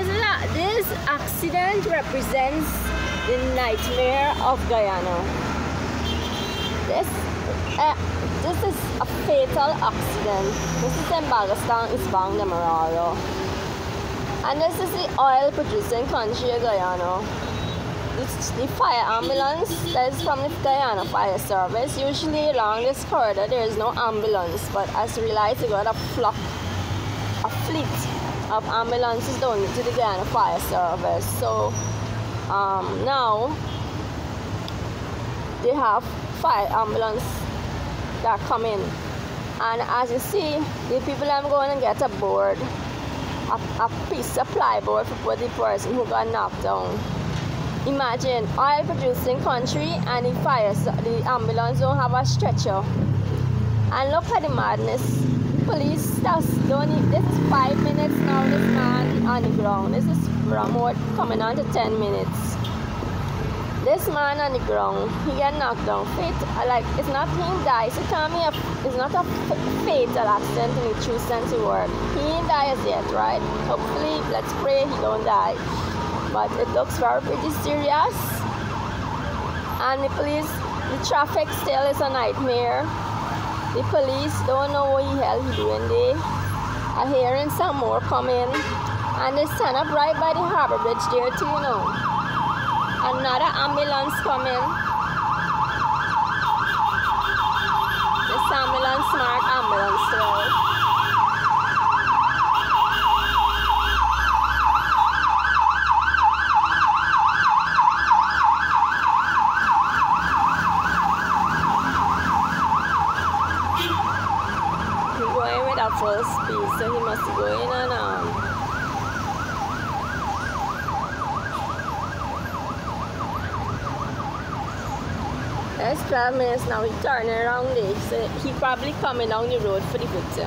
This accident represents the nightmare of Guyana. This is a fatal accident. This is in Bagotstown, Eastbound Demerara. And this is the oil producing country of Guyana. The fire ambulance that is from the Guyana Fire Service. Usually along this corridor there is no ambulance, but as realized we got a fleet of ambulances down to the Guyana Fire Service. So now they have fire ambulance that come in, and as you see, the people are going to get a board, a piece of plywood for the person who got knocked down. Imagine oil producing country and the ambulance don't have a stretcher. And look at the madness. Police just don't need this 5 minutes now. This man on the ground. This is from what coming on to 10 minutes. This man on the ground, he get knocked down. It's not him die. So tell me it's not a fatal accident in the true sense of the word. He ain't die as yet, right? Hopefully, let's pray he don't die. But it looks pretty serious. And the police, the traffic still is a nightmare. The police don't know what the hell he doing there. I'm hearing some more coming. And they stand up right by the harbor bridge there too, you know. Another ambulance coming. This ambulance, smart ambulance though. Full speed, so he must go in and That's 12 minutes now. He's turning around there, so he probably coming down the road for the victim.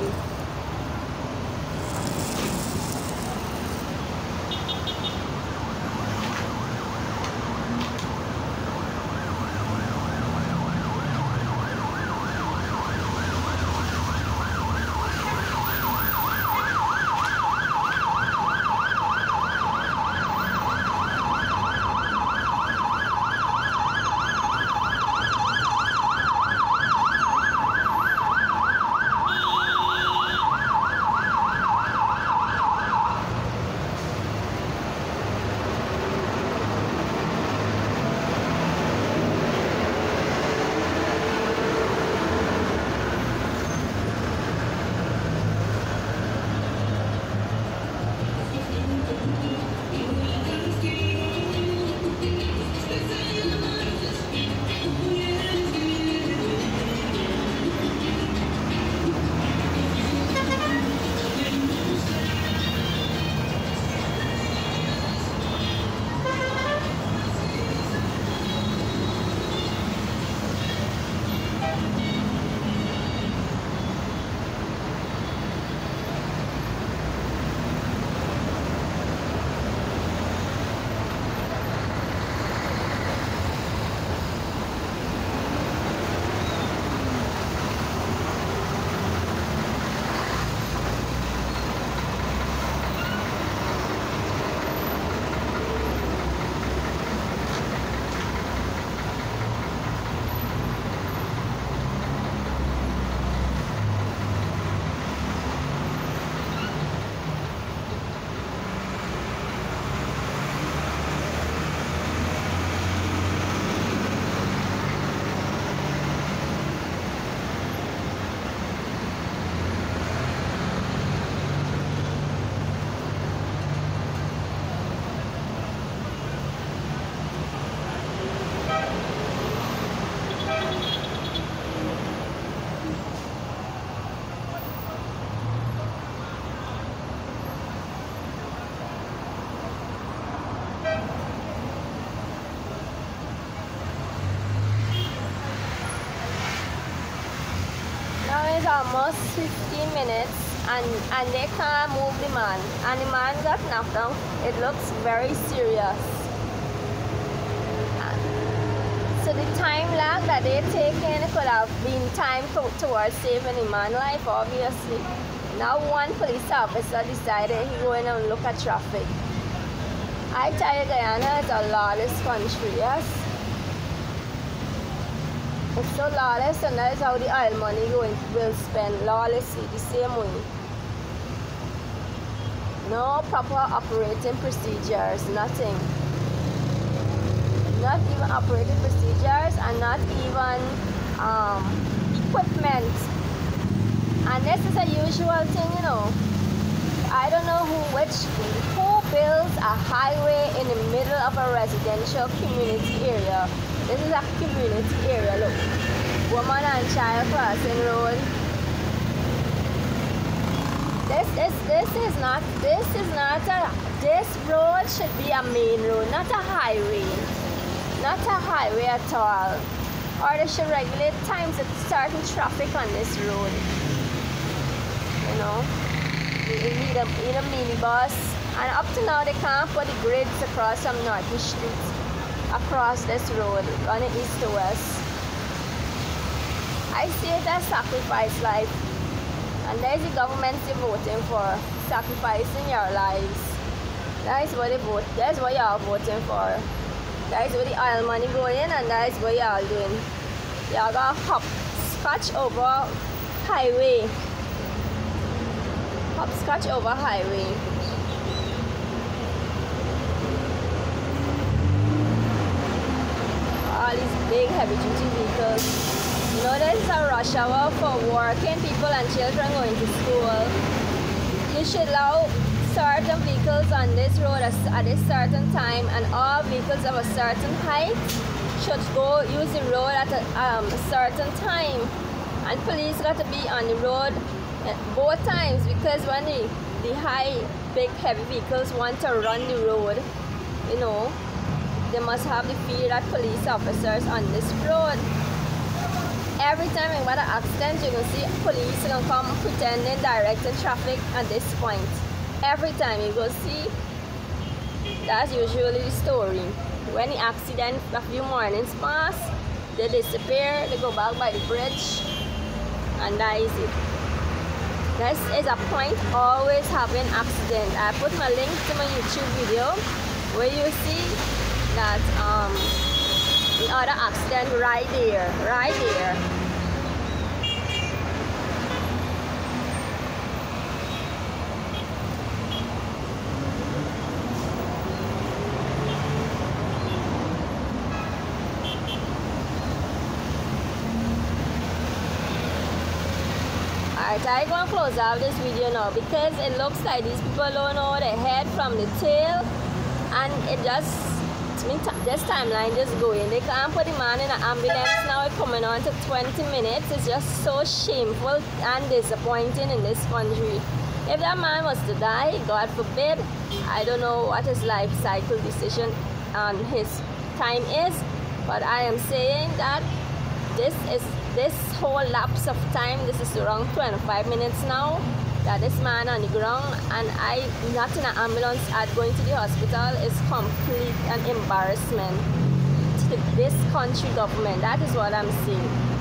Almost 15 minutes and they can't move the man, and the man got knocked down. It looks very serious. So the time lag that they taken could have been time towards saving the man's life, obviously. Now one police officer decided he going and look at traffic. I tell you, Guyana is a lawless country, yes? It's so lawless, and that is how the oil money will spend lawlessly the same way. No proper operating procedures, nothing. Not even operating procedures, and not even equipment. And this is a usual thing, you know. I don't know who builds a highway in the middle of a residential community area. This is a community area, look. Woman and child crossing road. This road should be a main road, not a highway. Not a highway at all. Or they should regulate times of certain traffic on this road. You know, you need a minibus. And up to now, they can't put the grids across from Norton Street, across this road, running east to west. I see it as sacrifice life. And there's the government you're voting for, sacrificing your lives. That is what they vote. That's what you are voting for. That is where the oil money going, and that is what you are doing. You are gonna hopscotch over highway. Hopscotch over highway. All these big heavy-duty vehicles. You know, this is a rush hour for working people and children going to school. You should allow certain vehicles on this road at a certain time, and all vehicles of a certain height should go use the road at a certain time. And police got to be on the road both times, because when the high, big, heavy vehicles want to run the road, you know, they must have the fear that police officers on this road. Every time we got an accident, you can see police gonna come pretending directing traffic at this point. Every time you go see, that's usually the story. When the accident a few mornings pass, they disappear, they go back by the bridge, and that is it. This is a point always having accident. I put my link to my YouTube video where you see that the other accident right there. Alright, I'm going to close out this video now, because it looks like these people don't know the head from the tail, and it just, this timeline just going. They can't put the man in an ambulance now. It's coming on to 20 minutes. It's just so shameful and disappointing in this country. If that man was to die, God forbid, I don't know what his life cycle decision on his time is, but I am saying that this whole lapse of time, this is around 25 minutes now, that this man on the ground and I not in an ambulance at going to the hospital is complete an embarrassment to this country government. That is what I'm saying.